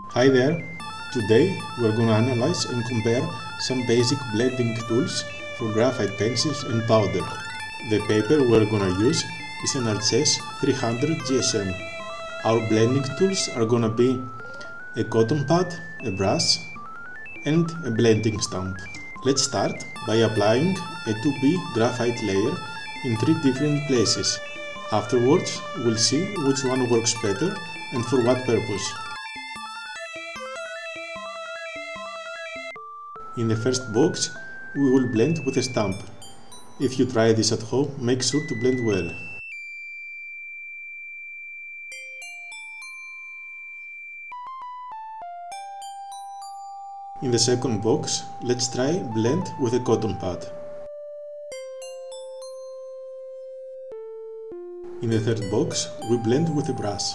Hi there! Today we're going to analyze and compare some basic blending tools for graphite pencils and powder. The paper we're going to use is an Arches 300 GSM. Our blending tools are going to be a cotton pad, a brush and a blending stump. Let's start by applying a 2B graphite layer in 3 different places. Afterwards we'll see which one works better and for what purpose. In the first box, we will blend with a stump. If you try this at home, make sure to blend well. In the second box, let's try blend with a cotton pad. In the third box, we blend with a brush.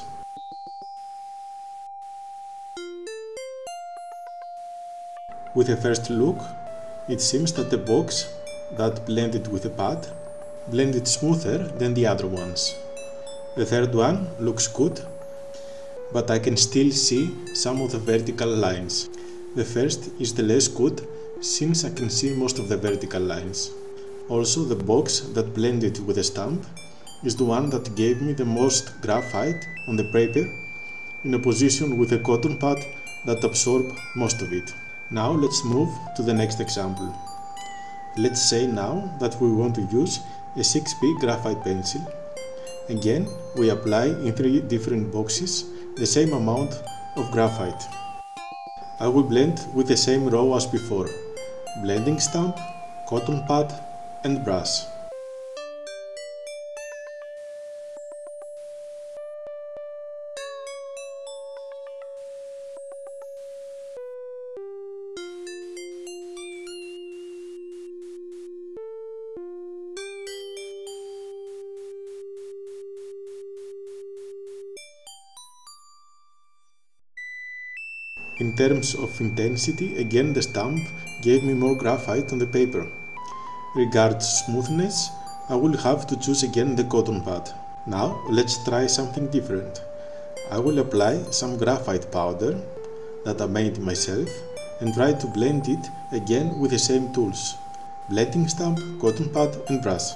With a first look, it seems that the box that blended with a pad blended smoother than the other ones. The third one looks good, but I can still see some of the vertical lines. The first is the less good since I can see most of the vertical lines. Also, the box that blended with a stump is the one that gave me the most graphite on the paper in a position with a cotton pad that absorbed most of it. Now let's move to the next example. Let's say now that we want to use a 6B graphite pencil. Again, we apply in 3 different boxes the same amount of graphite. I will blend with the same row as before: blending stump, cotton pad and brush. In terms of intensity, again the stump gave me more graphite on the paper. Regards smoothness, I will have to choose again the cotton pad. Now let's try something different. I will apply some graphite powder that I made myself and try to blend it again with the same tools: blending stump, cotton pad and brush.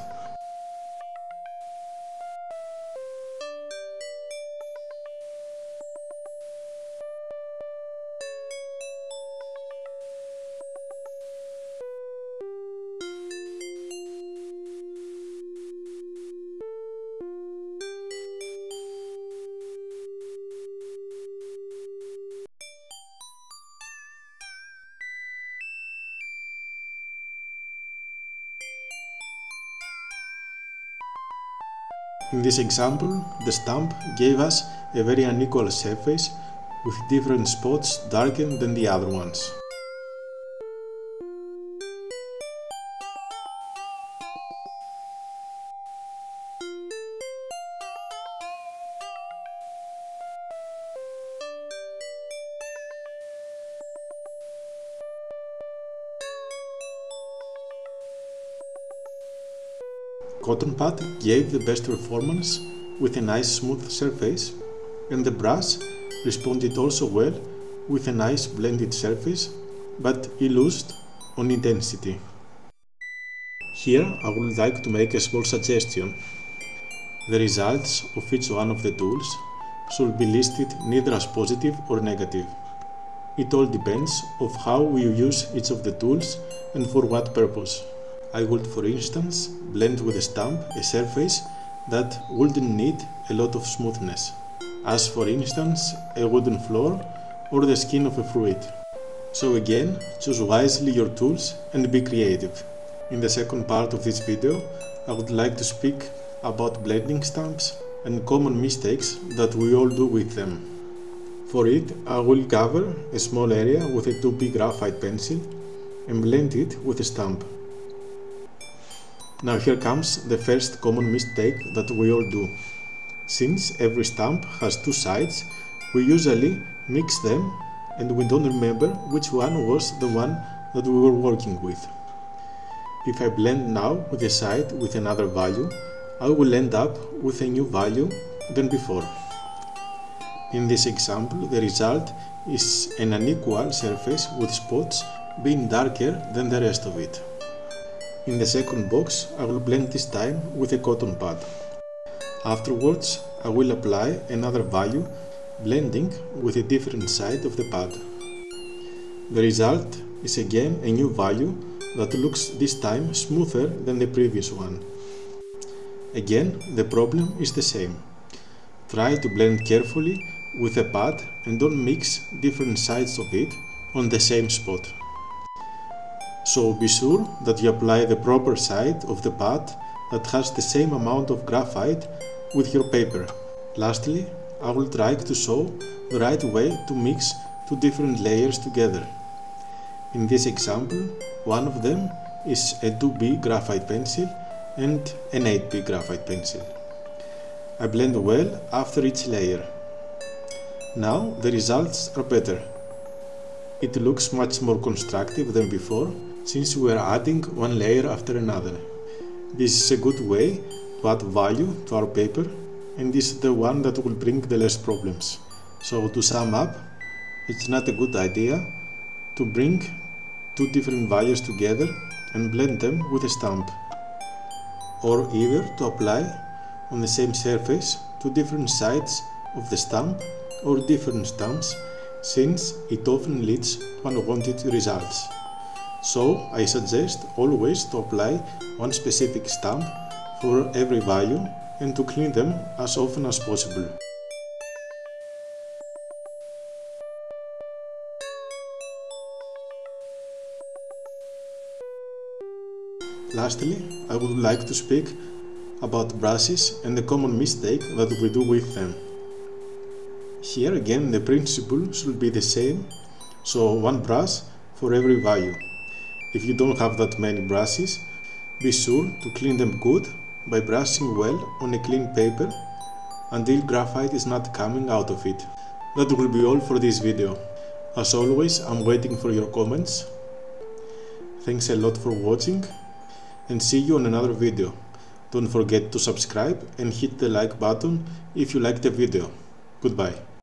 In this example, the stump gave us a very unequal surface with different spots darker than the other ones. Cotton pad gave the best performance with a nice smooth surface, and the brush responded also well with a nice blended surface, but it lost on intensity. Here I would like to make a small suggestion. The results of each one of the tools should be listed neither as positive or negative. It all depends of how we use each of the tools and for what purpose. I would, for instance, blend with a stump a surface that wouldn't need a lot of smoothness, as for instance a wooden floor or the skin of a fruit. So again, choose wisely your tools and be creative. In the second part of this video, I would like to speak about blending stumps and common mistakes that we all do with them. For it, I will cover a small area with a 2B graphite pencil and blend it with a stump. Now here comes the first common mistake that we all do. Since every stump has 2 sides, we usually mix them and we don't remember which one was the one that we were working with. If I blend now with a side with another value, I will end up with a new value than before. In this example, the result is an unequal surface with spots being darker than the rest of it. In the second box, I will blend this time with a cotton pad. Afterwards, I will apply another value, blending with a different side of the pad. The result is again a new value that looks this time smoother than the previous one. Again, the problem is the same. Try to blend carefully with the pad and don't mix different sides of it on the same spot. So be sure that you apply the proper side of the pad that has the same amount of graphite with your paper. Lastly, I will try to show the right way to mix two different layers together. In this example, one of them is a 2B graphite pencil and an 8B graphite pencil. I blend well after each layer. Now the results are better. It looks much more constructive than before since we are adding one layer after another. This is a good way to add value to our paper, and this is the one that will bring the less problems. So to sum up, it's not a good idea to bring two different values together and blend them with a stamp, or either to apply on the same surface two different sides of the stamp or different stamps, since it often leads to unwanted results. So I suggest always to apply one specific stamp for every value and to clean them as often as possible. Lastly, I would like to speak about brushes and the common mistake that we do with them. Here again the principle should be the same, so one brush for every value. If you don't have that many brushes, be sure to clean them good by brushing well on a clean paper until graphite is not coming out of it. That will be all for this video. As always, I'm waiting for your comments. Thanks a lot for watching and see you on another video. Don't forget to subscribe and hit the like button if you liked the video. Goodbye.